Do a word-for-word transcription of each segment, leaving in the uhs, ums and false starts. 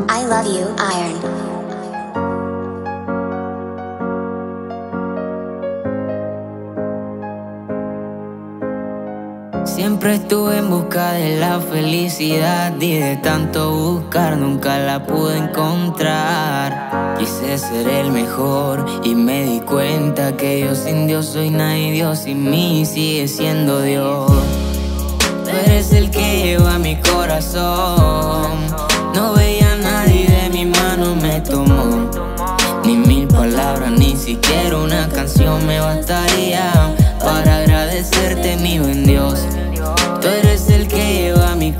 I love you, Iron. Siempre estuve en busca de la felicidad y de tanto buscar nunca la pude encontrar. Quise ser el mejor y me di cuenta que yo sin Dios soy nada y Dios sin mí sigue siendo Dios. Tú eres el que lleva mi corazón. No veía a nadie, de mi mano me tomó. Ni mil palabras, ni siquiera una canción me bastaría para agradecerte, mi buen Dios. Tú eres el que lleva mi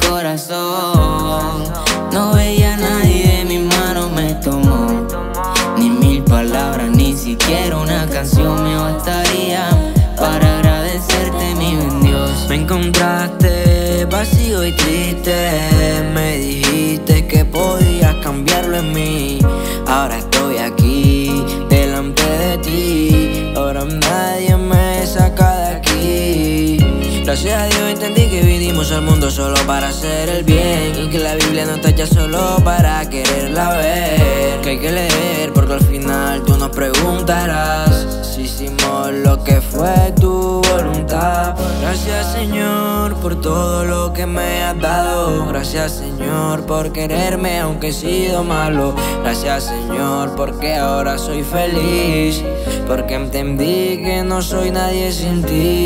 corazón. No veía a nadie, de mi mano me tomó. Ni mil palabras, ni siquiera una canción me bastaría para agradecerte, mi buen Dios. Me encontraste vacío y triste. Me dijiste que podías cambiarlo en mí. Ahora estoy aquí, delante de ti. Ahora nadie me saca de aquí. Gracias a Dios entendí que vinimos al mundo solo para hacer el bien, y que la Biblia no está hecha solo para quererla ver. Que hay que leer porque al final tú nos preguntarás si hicimos lo que fue tu voluntad. Gracias, Señor, por todo lo que me has dado. Gracias, Señor, por quererme aunque he sido malo. Gracias, Señor, porque ahora soy feliz, porque entendí que no soy nadie sin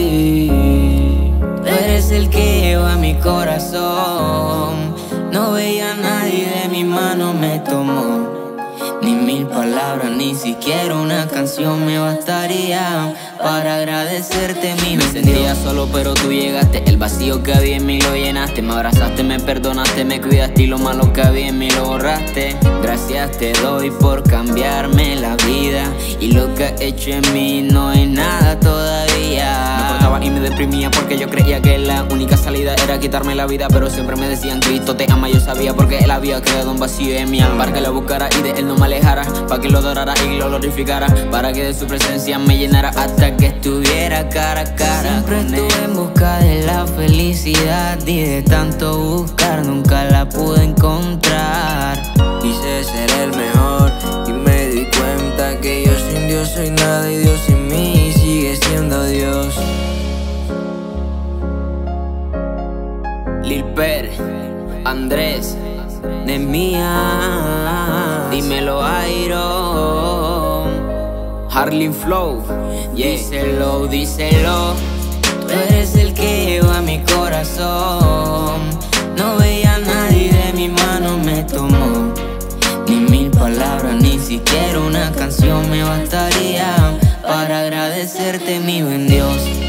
ti. Tú eres el que lleva mi corazón. No veía a nadie, de mi mano me tomó. Ni mil palabras, ni siquiera una canción me bastaría para agradecerte, mi buen Dios. Me sentía solo pero tú llegaste. El vacío que había en mí lo llenaste. Me abrazaste, me perdonaste, me cuidaste y lo malo que había en mí lo borraste. Gracias te doy por cambiarme la vida, y lo que has hecho en mí no es nada todavía. Me cortaba y me deprimía porque yo creía que la única salida era quitarme la vida, pero siempre me decían Cristo te ama. Yo sabía porque Él había creado un vacío en mi alma, para que lo buscara y de Él no me alejara, para que lo adorara y lo glorificara, para que de su presencia me llenara hasta que estuviera cara a cara. Siempre estuve en busca de la felicidad y de tanto buscar nunca la pude encontrar. Quise ser el mejor y me di cuenta que yo sin Dios soy nada y Dios sin mí sigue siendo Dios. Lil Per, Andrés, Nemia, dímelo Iron, Harlem Flow, yeah. Díselo, díselo. Tú eres el que lleva mi corazón. No veía a nadie, de mi mano me tomó. Ni mil palabras, ni siquiera una canción me bastaría para agradecerte, mi buen Dios.